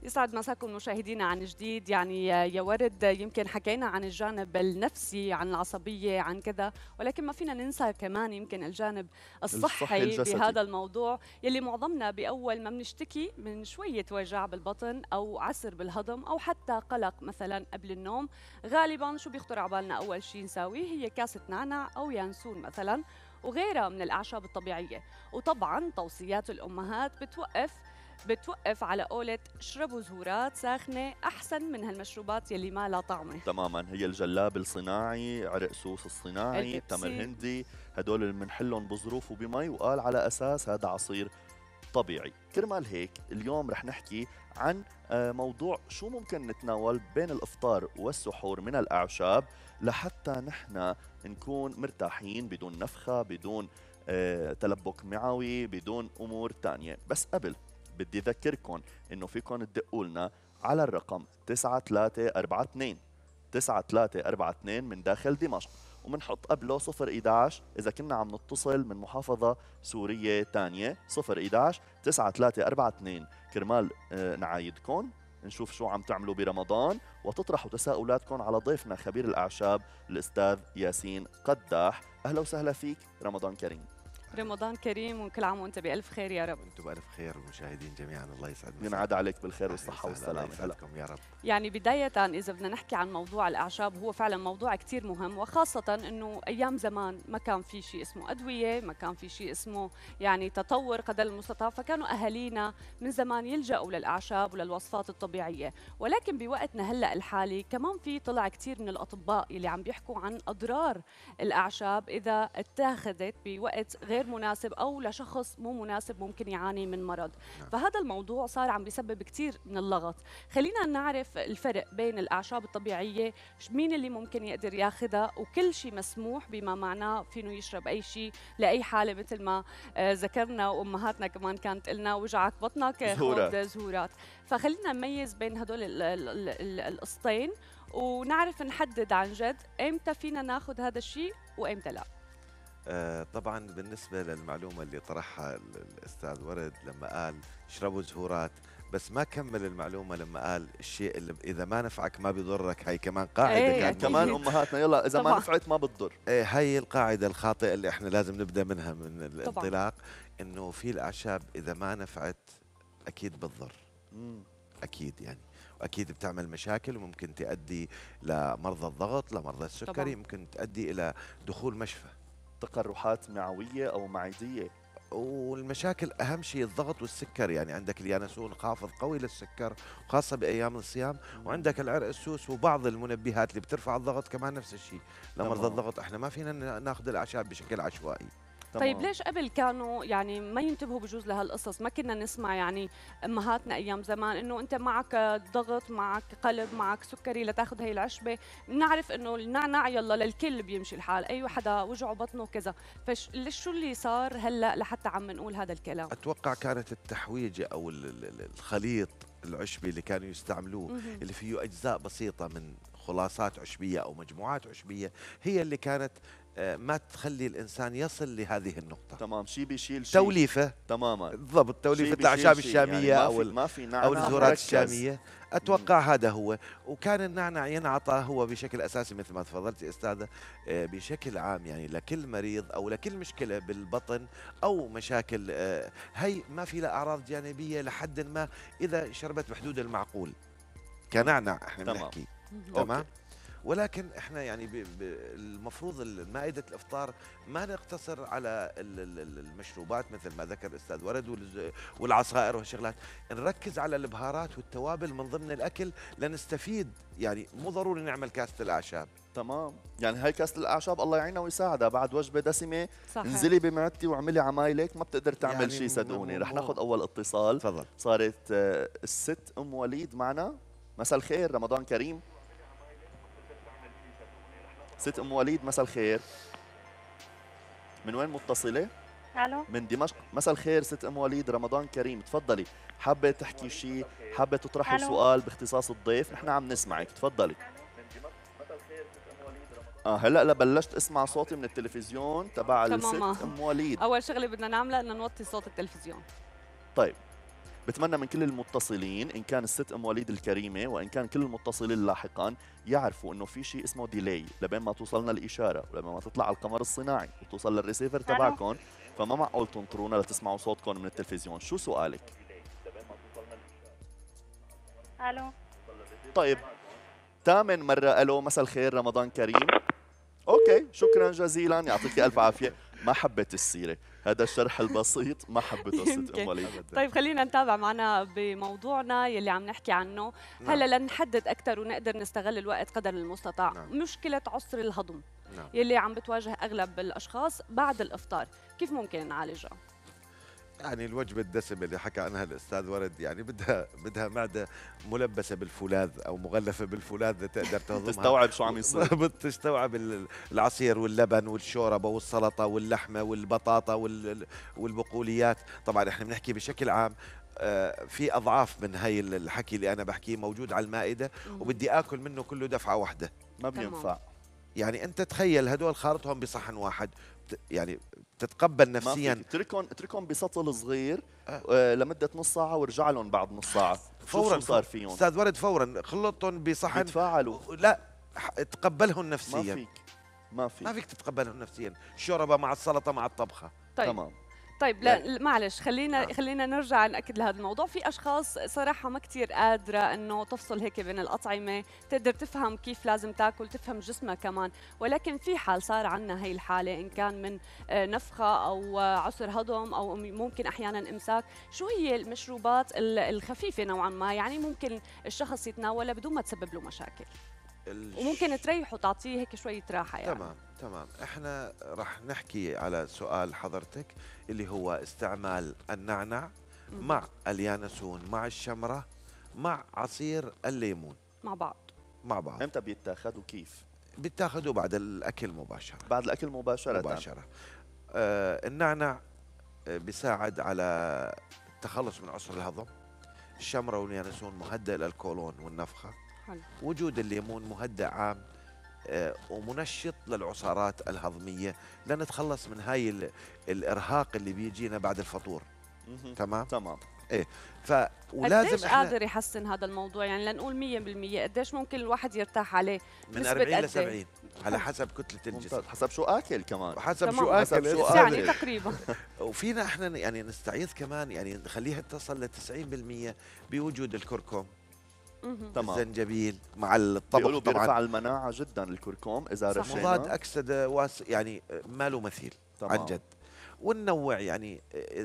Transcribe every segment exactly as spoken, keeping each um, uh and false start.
يسعد مساكم مشاهدينا عن جديد. يعني يا ورد، يمكن حكينا عن الجانب النفسي، عن العصبية، عن كذا، ولكن ما فينا ننسى كمان يمكن الجانب الصحي الصحي الجسدي. بهذا الموضوع، يلي معظمنا بأول ما بنشتكي من شوية وجع بالبطن أو عسر بالهضم أو حتى قلق مثلا قبل النوم، غالبا شو بيخطر على بالنا أول شيء نساويه؟ هي كاسة نعناع أو ينسون مثلا وغيرها من الأعشاب الطبيعية. وطبعا توصيات الأمهات بتوقف بتوقف على قولة اشربوا زهورات ساخنة أحسن من هالمشروبات يلي ما لها طعمة. تماما، هي الجلاب الصناعي، عرق سوس الصناعي، التمر البيبسي. الهندي، هدول اللي بنحلهم بظروف وبمي، وقال على اساس هذا عصير طبيعي. كرمال هيك اليوم رح نحكي عن آه، موضوع شو ممكن نتناول بين الافطار والسحور من الاعشاب لحتى نحن نكون مرتاحين بدون نفخه، بدون آه، تلبك معوي، بدون امور تانية. بس قبل بدي اذكركم انه فيكم تدقوا لنا على الرقم تسعة ثلاثة أربعة اثنين تسعة ثلاثة أربعة اثنين من داخل دمشق، ومنحط قبله صفر إحدى عشر إذا كنا عم نتصل من محافظة سورية تانية. صفر إحدى عشر تسعة ثلاثة أربعة اثنين كرمال آه، نعايدكم، نشوف شو عم تعملوا برمضان وتطرحوا تساؤلاتكم على ضيفنا خبير الأعشاب الأستاذ ياسين قداح. أهلا وسهلا فيك، رمضان كريم. رمضان كريم وكل عام وانت بألف خير يا رب. وانتم بألف خير، والمشاهدين جميعا الله يسعد مساكم. ينعاد عليك بالخير أهلا والصحة وسهلا، الله والسلامة. هلا يسعدكم يا رب. يعني بداية إذا بدنا نحكي عن موضوع الأعشاب، هو فعلا موضوع كتير مهم، وخاصة أنه أيام زمان ما كان في شيء اسمه أدوية، ما كان في شيء اسمه يعني تطور قدر المستطاع، فكانوا أهالينا من زمان يلجأوا للأعشاب وللوصفات الطبيعية. ولكن بوقتنا هلأ الحالي كمان في طلع كتير من الأطباء اللي عم بيحكوا عن أضرار الأعشاب إذا اتاخذت بوقت غير مناسب أو لشخص مو مناسب ممكن يعاني من مرض. نعم. فهذا الموضوع صار عم بيسبب كتير من اللغط. خلينا نعرف الفرق بين الأعشاب الطبيعية، مين اللي ممكن يقدر ياخذها، وكل شيء مسموح بما معناه فينه يشرب أي شيء لأي حالة، مثل ما آه، ذكرنا وأمهاتنا كمان كانت قلنا وجعك بطنك آه، زهورات. خذ زهورات. فخلينا نميز بين هدول ال- ال- ال- ال- القسطين، ونعرف نحدد عن جد ايمتى فينا ناخذ هذا الشيء وايمتى لا. آه طبعا بالنسبة للمعلومة اللي طرحها ال- الأستاذ ورد لما قال اشربوا زهورات، بس ما كمل المعلومة لما قال الشيء اللي إذا ما نفعك ما بيضرك. هاي كمان قاعدة إيه، كانت أكيد. كمان موجودة. أمهاتنا يلا إذا ما طبعاً. نفعت ما بتضر. إيه، هاي القاعدة الخاطئة اللي احنا لازم نبدأ منها من طبعاً. الانطلاق، إنه في الأعشاب إذا ما نفعت أكيد بتضر. مم. اكيد يعني، واكيد بتعمل مشاكل وممكن تؤدي لمرضى الضغط، لمرضى السكري، طبعاً. ممكن تؤدي الى دخول مشفى. تقرحات معوية أو معدية. والمشاكل اهم شيء الضغط والسكر، يعني عندك اليانسون خافض قوي للسكر خاصه بايام الصيام، وعندك العرق السوس وبعض المنبهات اللي بترفع الضغط كمان نفس الشيء. لمرضى تمام. الضغط احنا ما فينا ن- ناخذ الاعشاب بشكل عشوائي. طيب تمام. ليش قبل كانوا يعني ما ينتبهوا بجوز لهالقصص؟ ما كنا نسمع يعني امهاتنا ايام زمان انه انت معك ضغط، معك قلب، معك سكري لتاخذ هي العشبه. بنعرف انه النعناع يلا للكل بيمشي الحال، اي وحده وجعه بطنه كذا. فش ليش شو اللي صار هلا لحتى عم نقول هذا الكلام؟ اتوقع كانت التحويجه او ال- ال- ال- الخليط العشبي اللي كانوا يستعملوه، مهم. اللي فيه اجزاء بسيطه من خلاصات عشبيه او مجموعات عشبيه، هي اللي كانت آه، ما تخلي الانسان يصل لهذه النقطه. تمام، شيء بيشيل شيء. توليفه تماما. بالضبط، توليفه شي الاعشاب بيشيل شي. الشاميه يعني ما او في ال- ما في نعناع او الزهورات مركز. الشاميه. اتوقع هذا هو. وكان النعناع ينعطى هو بشكل اساسي مثل ما تفضلت يا استاذه، آه، بشكل عام يعني لكل مريض او لكل مشكله بالبطن او مشاكل، آه، هي ما في لها اعراض جانبيه لحد ما اذا شربت بحدود المعقول كنعناع احنا تمام. بنحكي. أوكي. تمام. ولكن احنا يعني ب- ب- المفروض مائده الافطار ما نقتصر على ال- ال- ال- المشروبات مثل ما ذكر الاستاذ ورد والز- والعصائر والشغلات، نركز على البهارات والتوابل من ضمن الاكل لنستفيد. يعني مو ضروري نعمل كاسه الاعشاب. تمام، يعني هاي كاسة الأعشاب الله يعينها ويساعدها بعد وجبة دسمة. صحيح. انزلي بمعدتي واعملي عمايلك، ما بتقدر تعمل يعني شيء صدقوني. مو- رح مو- ناخذ أول اتصال. تفضل. صارت آه، الست أم وليد معنا. مساء الخير، رمضان كريم. ست أم وليد مساء الخير. من وين متصلة؟ الو. من دمشق. مساء الخير ست أم وليد، رمضان كريم. تفضلي، حابة تحكي شيء، حابة تطرحي ألو. سؤال باختصاص الضيف، نحن عم نسمعك. تفضلي. اه هلا لا بلشت اسمع صوتي من التلفزيون تبع تماما. الست ام وليد. اول شغله بدنا نعملها انه نوطي صوت التلفزيون. طيب بتمنى من كل المتصلين إن كان الست أم وليد الكريمة وإن كان كل المتصلين لاحقا يعرفوا إنه في شيء اسمه ديلي لبين ما توصلنا الإشارة ولما ما تطلع على القمر الصناعي وتوصل للريسيفر الو تبعكم، فما معقول تنطرونا لتسمعوا صوتكم من التلفزيون. شو سؤالك؟ الو طيب، ثامن مرة ألو، مساء الخير، رمضان كريم. أوكي، شكرا جزيلا، يعطيك ألف عافية. ما حبيت السيرة، هذا الشرح البسيط ما حبيته ست يمكن. أم وليد. طيب خلينا نتابع معنا بموضوعنا يلي عم نحكي عنه. نعم. هلا لنحدد اكثر ونقدر نستغل الوقت قدر المستطاع. نعم. مشكله عسر الهضم نعم. يلي عم بتواجه اغلب الاشخاص بعد الافطار، كيف ممكن نعالجها؟ يعني الوجبة الدسمة اللي حكى عنها الأستاذ ورد يعني بدها بدها معدة ملبسة بالفولاذ أو مغلفة بالفولاذ تقدر تهضمها، تستوعب شو عم يصير. بتستوعب ال- العصير واللبن والشوربة والسلطة واللحمة والبطاطا وال- والبقوليات. طبعا احنا بنحكي بشكل عام، آه، في أضعاف من هاي الحكي اللي أنا بحكيه موجود على المائدة وبدي آكل منه كله دفعة واحدة. ما بينفع. يعني أنت تخيل هدول خارطهم بصحن واحد، بت- يعني تتقبل ما نفسيا. فيك، اتركهم اتركهم بسطل صغير آه. آه، لمدة نص ساعة وارجع لهم بعد نص ساعة. فورا شو صار فيهم؟ استاذ ورد فورا خلطهم بصحن. بيتفاعلوا. لا، ح- تقبلهم ما نفسيا. فيك ما فيك ما فيك تتقبلهم نفسيا، الشوربه مع السلطه مع الطبخه. طيب تمام. طيب لا معلش، خلينا نعم. خلينا نرجع ناكد لهذا الموضوع. في اشخاص صراحه ما كثير قادره انه تفصل هيك بين الاطعمه، تقدر تفهم كيف لازم تاكل، تفهم جسمها كمان، ولكن في حال صار عندنا هي الحاله ان كان من آه، نفخه او آه، عسر هضم او ممكن احيانا امساك، شو هي المشروبات ال- الخفيفه نوعا ما يعني ممكن الشخص يتناولها بدون ما تسبب له مشاكل الش- وممكن تريحه وتعطيه هيك شويه راحه يعني؟ تمام تمام. احنا رح نحكي على سؤال حضرتك اللي هو استعمال النعنع مهم. مع اليانسون مع الشمره مع عصير الليمون مع بعض. مع بعض. امتى بيتاخذ وكيف؟ بتاخذوا بعد الاكل مباشره. بعد الاكل مباشرة. مباشره. آه النعنع آه، بيساعد على التخلص من عسر الهضم. الشمره واليانسون مهدئ للكولون والنفخه. حلو. وجود الليمون مهدئ عام آه، ومنشط للعصارات الهضميه لنتخلص من هاي ال- الارهاق اللي بيجينا بعد الفطور. مهم. تمام. تمام. ف قديش ولازم احنا قادر يحسن هذا الموضوع يعني لنقول مية بالمية؟ قديش ممكن الواحد يرتاح عليه؟ من نسبة أربعين قد ل إيه؟ سبعين على حسب كتله الجسم ممتاز، حسب شو اكل كمان. وحسب تمام. شو حسب اكل شو بس آكل. يعني هذا. تقريبا. وفينا احنا يعني نستعيذ كمان يعني نخليها تصل ل تسعين بالمئة بوجود الكركم، مهم. تمام. الزنجبيل مع الطبخ. بيقولوا طبعا بيرفع المناعة جدا الكركم إذا صح. رشينا. مضاد اكسده واس يعني ما له مثيل. تمام. عن جد. وننوع يعني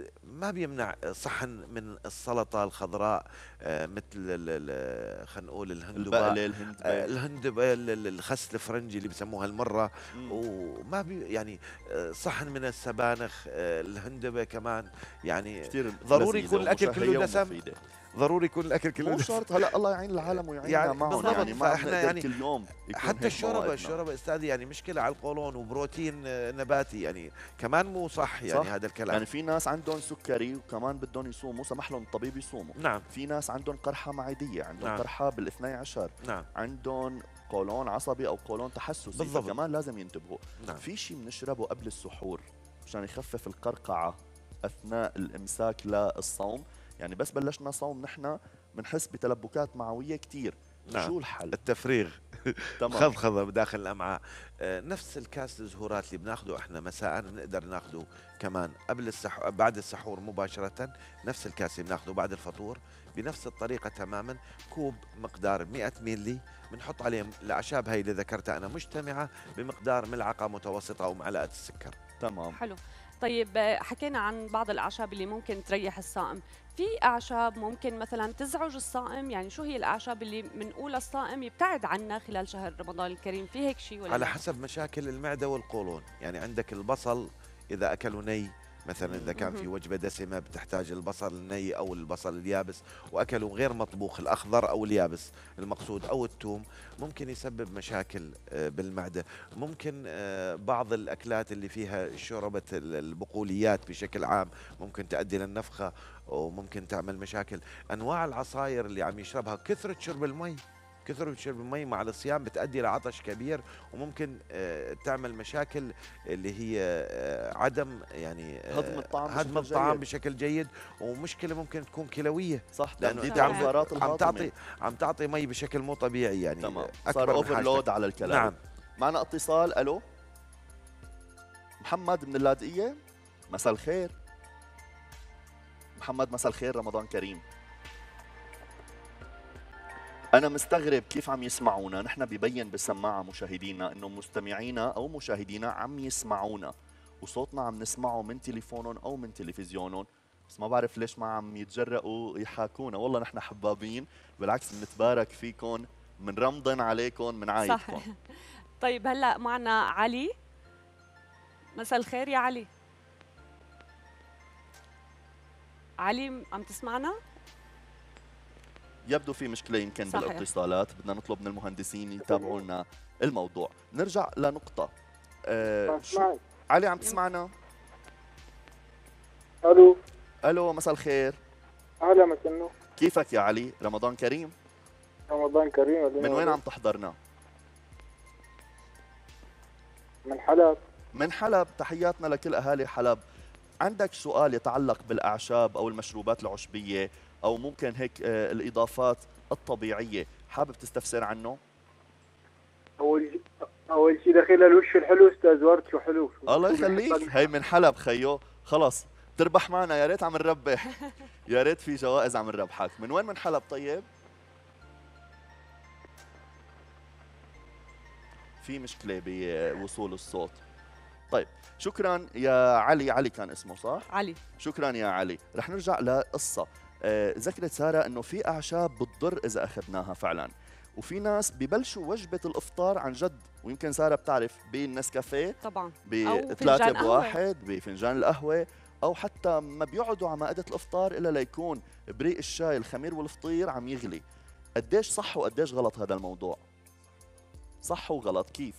ما بيمنع صحن من السلطه الخضراء آه، مثل ال- ال- خلينا نقول الهندباء، البقلة، الهندبة. آه، الهندباء ال- ال- الخس الفرنجي اللي بسموها المره. مم. وما بي يعني آه، صحن من السبانخ، آه، الهندبه كمان يعني كتير ضروري لذيذة يكون الأكل ومشهية كله دسم. ومفيدة. ضروري يكون الاكل كله مو دسم. شرط، هلا الله يعين العالم ويعيننا يعني معهم، بالضبط. يعني ما فإحنا بنقدر يعني كل يوم يكون حتى هيك الشوربه موائدنا. الشوربه استاذي يعني مشكله على القولون وبروتين آه، نباتي يعني كمان مو صح يعني صح. هذا الكلام. يعني في ناس عندهم سكري وكمان بدهم يصوموا، سمح لهم الطبيب يصوموا. نعم في ناس عندهم قرحة معدية، عندهم نعم. قرحة بالاثني عشر، نعم عندهم قولون عصبي أو قولون تحسسي، بالضبط. كمان لازم ينتبهوا. نعم. في شيء بنشربه قبل السحور مشان يخفف القرقعة أثناء الإمساك للصوم، يعني بس بلشنا صوم نحن بنحس بتلبكات معوية كتير. نعم. شو الحل؟ التفريغ تمام. خضخضه بداخل الامعاء. آه، نفس الكاس الزهورات اللي بناخده احنا مساء بنقدر ناخده كمان قبل السحور بعد السحور مباشره. نفس الكاس اللي بناخده بعد الفطور بنفس الطريقه تماما. كوب مقدار مئة ميلي بنحط عليه الاعشاب هاي اللي ذكرتها انا مجتمعه بمقدار ملعقه متوسطه او معلقه السكر. تمام. حلو. طيب آه، حكينا عن بعض الأعشاب اللي ممكن تريح الصائم، في أعشاب ممكن مثلا تزعج الصائم؟ يعني شو هي الأعشاب اللي بنقولها الصائم يبتعد عنها خلال شهر رمضان الكريم؟ في هيك شيء ولا على لا؟ حسب مشاكل المعده والقولون. يعني عندك البصل اذا اكلوا ني مثلا، اذا كان في مهم. وجبه دسمه بتحتاج البصل الني او البصل اليابس واكلوا غير مطبوخ الاخضر او اليابس المقصود او الثوم، ممكن يسبب مشاكل آه، بالمعده. ممكن آه، بعض الاكلات اللي فيها شوربه ال- البقوليات بشكل عام ممكن تؤدي للنفخه وممكن تعمل مشاكل. انواع العصاير اللي عم يشربها، كثره شرب المي كثر شرب المي مع الصيام بتؤدي لعطش كبير، وممكن آه، تعمل مشاكل اللي هي آه، عدم يعني آه، هضم الطعام هضم بشكل الطعام جيد. بشكل جيد، ومشكله ممكن تكون كلويه، صح، لانه تمديد انت عم العضلات عم الهاضمه. تعطي عم تعطي مي بشكل مو طبيعي يعني تمام، اكبر صار من اوفرلود حاجتك. على الكلام. نعم. معنا اتصال. الو، محمد من اللاذقيه، مساء الخير. محمد مساء الخير، رمضان كريم. أنا مستغرب كيف عم يسمعونا، نحن ببين بالسماعة مشاهدينا إنه مستمعينا أو مشاهدينا عم يسمعونا، وصوتنا عم نسمعه من تليفونهم أو من تلفزيونهم، بس ما بعرف ليش ما عم يتجرأوا يحاكونا. والله نحن حبابين، بالعكس بنتبارك فيكم، من رمضان عليكم، من صح. عايدكم. طيب هلا معنا علي. مساء الخير يا علي. علي عم تسمعنا؟ يبدو في مشكلة يمكن صحيح. بالاتصالات، بدنا نطلب من المهندسين يتابعوا لنا الموضوع. نرجع لنقطة. أه شو علي عم تسمعنا؟ الو. الو، مساء الخير. اهلا مسنو. كيفك يا علي؟ رمضان كريم. رمضان كريم. من وين عم تحضرنا؟ من حلب. من حلب، تحياتنا لكل اهالي حلب. عندك سؤال يتعلق بالاعشاب او المشروبات العشبيه، او ممكن هيك آه الاضافات الطبيعيه، حابب تستفسر عنه؟ اول شيء اول شيء دخيل الوش الحلو استاذ ورد، شو حلو. شو الله يخليك، هي من حلب خيو، خلص تربح معنا، يا ريت عم نربح. يا ريت في جوائز عم نربحك. من وين من حلب طيب؟ في مشكله بوصول الصوت. طيب شكرا يا علي. علي كان اسمه صح؟ علي. شكرا يا علي. رح نرجع لقصة. آه، ذكرت سارة انه في اعشاب بتضر اذا اخذناها فعلا، وفي ناس ببلشوا وجبة الافطار عن جد، ويمكن سارة بتعرف بالنسكافيه طبعا، بثلاثة فنجان قهوة. بواحد، بفنجان القهوة، او حتى ما بيقعدوا على مائدة الافطار الا ليكون بريق الشاي الخمير والفطير عم يغلي. قديش صح وقديش غلط هذا الموضوع؟ صح وغلط كيف؟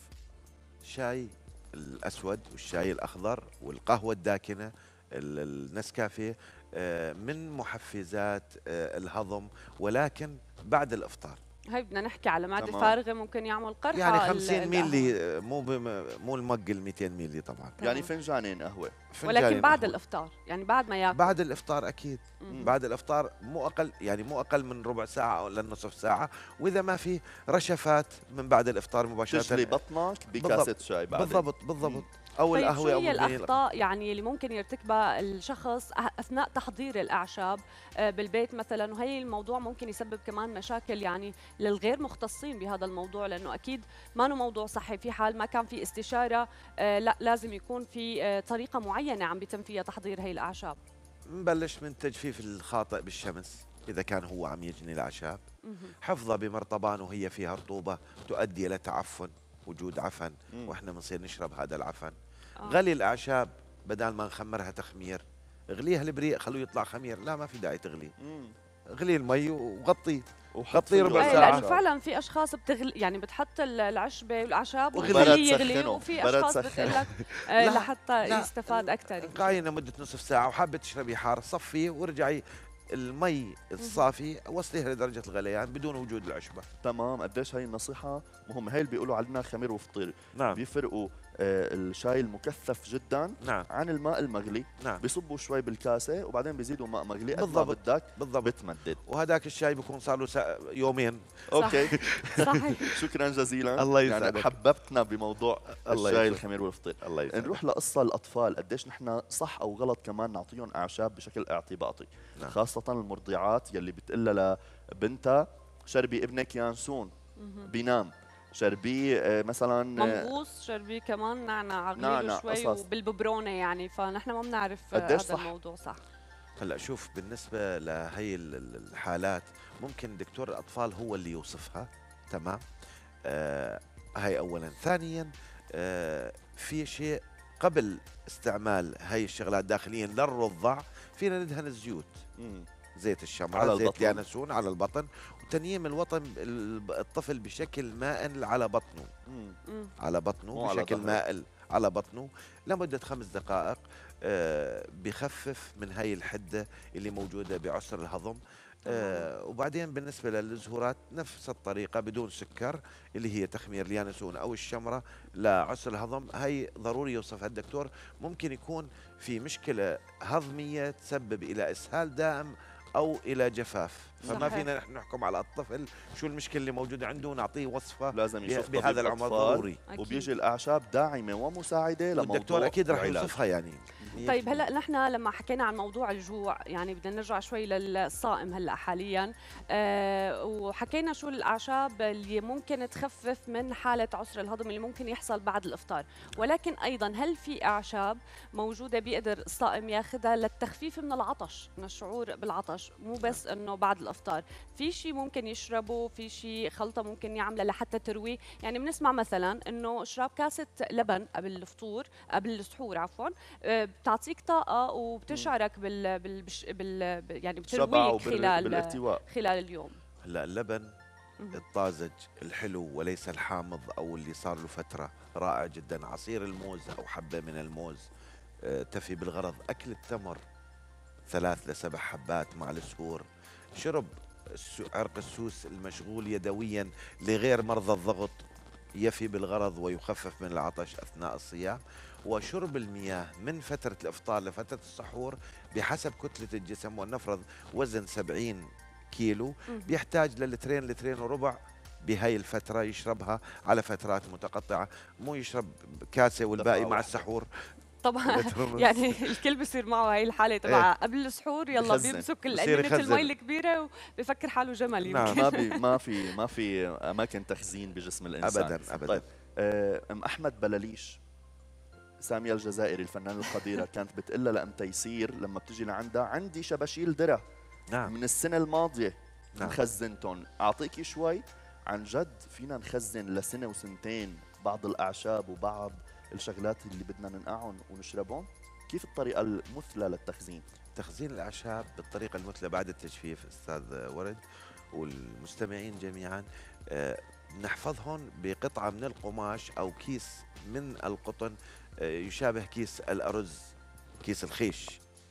الشاي الاسود والشاي الاخضر والقهوه الداكنه ال- النسكافيه آه، من محفزات آه، الهضم، ولكن بعد الافطار. هي بدنا نحكي على معدة تمام. فارغة ممكن يعمل قرحة. يعني ال- خمسين القهوة. ميلي آه، مو بم- مو المج ال مئتين ميلي طبعا. يعني فنجانين قهوة. فنجانين ولكن بعد قهوة. الافطار، يعني بعد ما ياكل. بعد الافطار اكيد. مم. بعد الافطار مو اقل، يعني مو اقل من ربع ساعه او لنصف ساعه، واذا ما في رشفات من بعد الافطار مباشره تجلي بطنك بكاسة بالضبط. شاي بعدين. بالضبط بالضبط. او طيب القهوه شو او هي البنين. الاخطاء يعني اللي ممكن يرتكبها الشخص أه- اثناء تحضير الاعشاب آه، بالبيت مثلا؟ وهي الموضوع ممكن يسبب كمان مشاكل يعني للغير مختصين بهذا الموضوع، لانه اكيد ما هو موضوع صحي. في حال ما كان في استشاره، آه، لا لازم يكون في آه، طريقه معينه عم بيتم فيها تحضير هي الاعشاب. نبلش من تجفيف الخاطئ بالشمس اذا كان هو عم يجني الاعشاب، مهم. حفظها بمرطبان وهي فيها رطوبه تؤدي الى تعفن، وجود عفن، مم. واحنا بنصير نشرب هذا العفن. آه. غلي الاعشاب بدل ما نخمرها تخمير، اغليها البريق خلوه يطلع خمير، لا ما في داعي تغلي، مم. غلي المي وغطيه وحط غطيه فيه ربع ايه، ساعة. لانه فعلا في اشخاص بتغلي، يعني بتحط ال- العشبه والاعشاب وغلي. برد وتخليه يغلي، سخنه، وفي برد اشخاص سخنه. بتقول لك آه، لا، لحتى لا. يستفاد اكثر. قاينه مده نصف ساعه وحابه تشربي حار، صفيه وارجعي المي الصافي وصليها لدرجه الغليان بدون وجود العشبه. تمام. قديش هي النصيحة مهمة. هي اللي بيقولوا علينا خمير وفطير. نعم بيفرقوا آه الشاي المكثف جدا نعم عن الماء المغلي، نعم بيصبوا شوي بالكاسة وبعدين بيزيدوا ماء مغلي قد ما بالضبط. بدك، بالضبط. بتمدد. وهذاك الشاي بيكون صار له سا- يومين. اوكي. صحيح. شكرا جزيلا. الله يعني يسعدك. حببتنا بموضوع الله الشاي يسعدك. الخمير والفطير. الله يسعدك. نروح لقصة الأطفال. قديش نحن صح أو غلط كمان نعطيهم أعشاب بشكل اعتباطي، نعم. خاصة المرضعات يلي بتقلها لبنتها شربي ابنك يانسون مهم. بينام، شربي آه، مثلا آه، منغوص شربي كمان نعناع، نعناع، غليله شوي قصص. وبالببرونه، يعني فنحن ما بنعرف آه، قديش هذا صح؟ الموضوع صح. هلا شوف، بالنسبه لهي ال- ال- الحالات ممكن دكتور الاطفال هو اللي يوصفها. تمام. آه هاي اولا. ثانيا آه في شيء قبل استعمال هاي الشغلات داخليا للرضع، فينا ندهن الزيوت، مم. زيت الشمعة، على زيت البطن. اليانسون على البطن، وتنييم الوطن الطفل بشكل مائل على بطنه، مم. مم. على بطنه مو على بشكل ظهره. مائل على بطنه لمدة خمس دقائق، آه، بخفف من هاي الحدة اللي موجودة بعسر الهضم. آه وبعدين بالنسبة للزهورات نفس الطريقة بدون سكر، اللي هي تخمير اليانسون أو الشمرة لعسر الهضم. هي ضروري يوصفها الدكتور. ممكن يكون في مشكلة هضمية تسبب إلى إسهال دائم أو إلى جفاف، فما صحيح. فينا نحن نحكم على الطفل شو المشكلة اللي موجودة عنده ونعطيه وصفة لازم يشوف بهذا طبيب العمر أطفال، ضروري. أكيد. وبيجي الأعشاب داعمة ومساعدة لموضوع الدكتور أكيد رح العلاج. يوصفها يعني. طيب هلا نحن لما حكينا عن موضوع الجوع، يعني بدنا نرجع شوي للصائم هلا حاليا، أه وحكينا شو الاعشاب اللي ممكن تخفف من حاله عسر الهضم اللي ممكن يحصل بعد الافطار، ولكن ايضا هل في اعشاب موجوده بيقدر الصائم ياخذها للتخفيف من العطش، من الشعور بالعطش، مو بس انه بعد الافطار، في شيء ممكن يشربه، في شيء خلطه ممكن يعملها لحتى ترويه؟ يعني بنسمع مثلا انه اشرب كاسه لبن قبل الفطور، قبل السحور عفوا، أه بتعطيك طاقه وبتشعرك بال, بال... بش- بال... يعني شبع بترويك وبال- خلال بالارتواء. خلال اليوم. هلا اللبن مهم. الطازج الحلو وليس الحامض او اللي صار له فتره رائع جدا. عصير الموز او حبه من الموز آه، تفي بالغرض. اكل التمر ثلاث لسبع حبات مع السحور. شرب السو- عرق السوس المشغول يدويا لغير مرضى الضغط يفي بالغرض ويخفف من العطش اثناء الصيام. وشرب المياه من فتره الافطار لفتره السحور بحسب كتله الجسم. ولنفرض وزن سبعين كيلو مهم. بيحتاج للترين لترين وربع بهاي الفترة، يشربها على فترات متقطعة، مو يشرب كاسة والباقي دفعة مع واحدة. السحور. طبعا لتر ونص. يعني الكل بصير معه هاي الحاله تبع إيه. قبل السحور يلا بخزن. بيمسك بصير القنينه يخزن. المي الكبيره وبفكر حاله جمل نعم. يمكن. ما بي ما في ما في اماكن تخزين بجسم الانسان. أبدا أبدا. طيب آه، ام احمد بلاليش، سامية الجزائري الفنانة القديرة، كانت بتقول لها لأم تيسير لما بتجي لعندها عندي شباشيل درة نعم من السنة الماضية نعم. مخزنتهم، أعطيكي شوي. عن جد فينا نخزن لسنة وسنتين بعض الأعشاب وبعض الشغلات اللي بدنا ننقعهم ونشربهم؟ كيف الطريقة المثلى للتخزين؟ تخزين الأعشاب بالطريقة المثلى بعد التجفيف أستاذ ورد والمستمعين جميعا، آه، نحفظهم بقطعة من القماش أو كيس من القطن آه، يشابه كيس الأرز، كيس الخيش.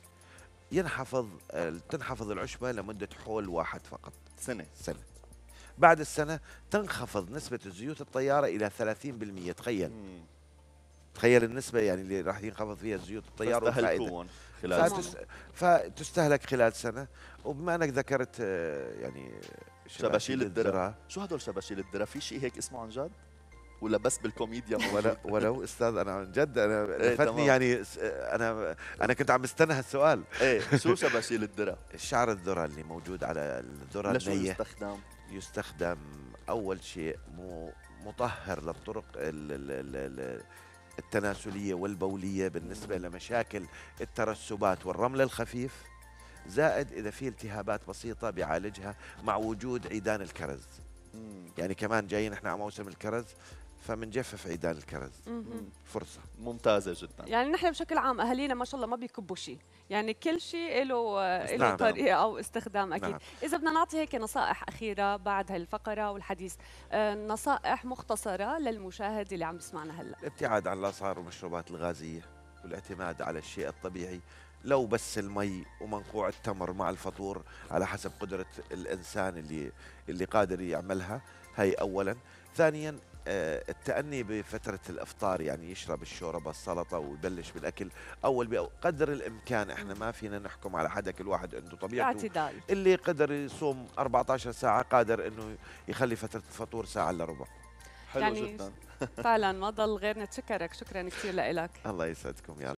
ينحفظ آه، تنحفظ العشبة لمدة حول واحد فقط سنة. سنة. بعد السنة تنخفض نسبة الزيوت الطيارة إلى ثلاثين بالمئة. تخيل مم. تخيل النسبة يعني اللي راح ينخفض فيها الزيوت الطيارة والفائدة. فاستهلكوهم خلال تمام. سنة. فتس... فتستهلك خلال سنة. وبما أنك ذكرت آه، يعني شباشيل الدرة، شو هدول شباشيل الدرة؟ في شيء هيك اسمه عن جد؟ ولا بس بالكوميديا موجود؟ ولا ولو استاذ انا عن جد انا إيه، لفتني تمام. يعني س- انا انا كنت عم استنى هالسؤال. ايه شو شباشيل الدرة؟ الشعر الذره اللي موجود على الذره لشو النيه يستخدم؟ يستخدم اول شيء مو- مطهر للطرق ال- ال- ال- ال- التناسليه والبوليه بالنسبه لمشاكل الترسبات والرمل الخفيف، زائد اذا في التهابات بسيطه بيعالجها مع وجود عيدان الكرز. مم. يعني كمان جايين احنا على موسم الكرز فمنجفف عيدان الكرز. مهم. فرصه. ممتازة جدا. يعني نحن بشكل عام اهالينا ما شاء الله ما بيكبوا شيء، يعني كل شيء له له نعم. طريقه او استخدام اكيد. نعم. اذا بدنا نعطي هيك نصائح اخيره بعد هالفقره والحديث، آه، نصائح مختصره للمشاهد اللي عم بيسمعنا هلا. الابتعاد عن الاسعار والمشروبات الغازيه والاعتماد على الشيء الطبيعي، لو بس المي ومنقوع التمر مع الفطور على حسب قدره الانسان اللي اللي قادر يعملها. هي اولا. ثانيا آه، التأني بفترة الإفطار، يعني يشرب الشوربة السلطة ويبلش بالأكل أول بقدر الإمكان. إحنا ما فينا نحكم على حدا، كل واحد عنده طبيعته. اعتدال. اللي قدر يصوم أربعة عشر ساعة قادر إنه يخلي فترة الفطور ساعة إلا ربع. حلو يعني جدا. فعلا ما ضل غير نتشكرك، شكرا كثير لك. الله يسعدكم يا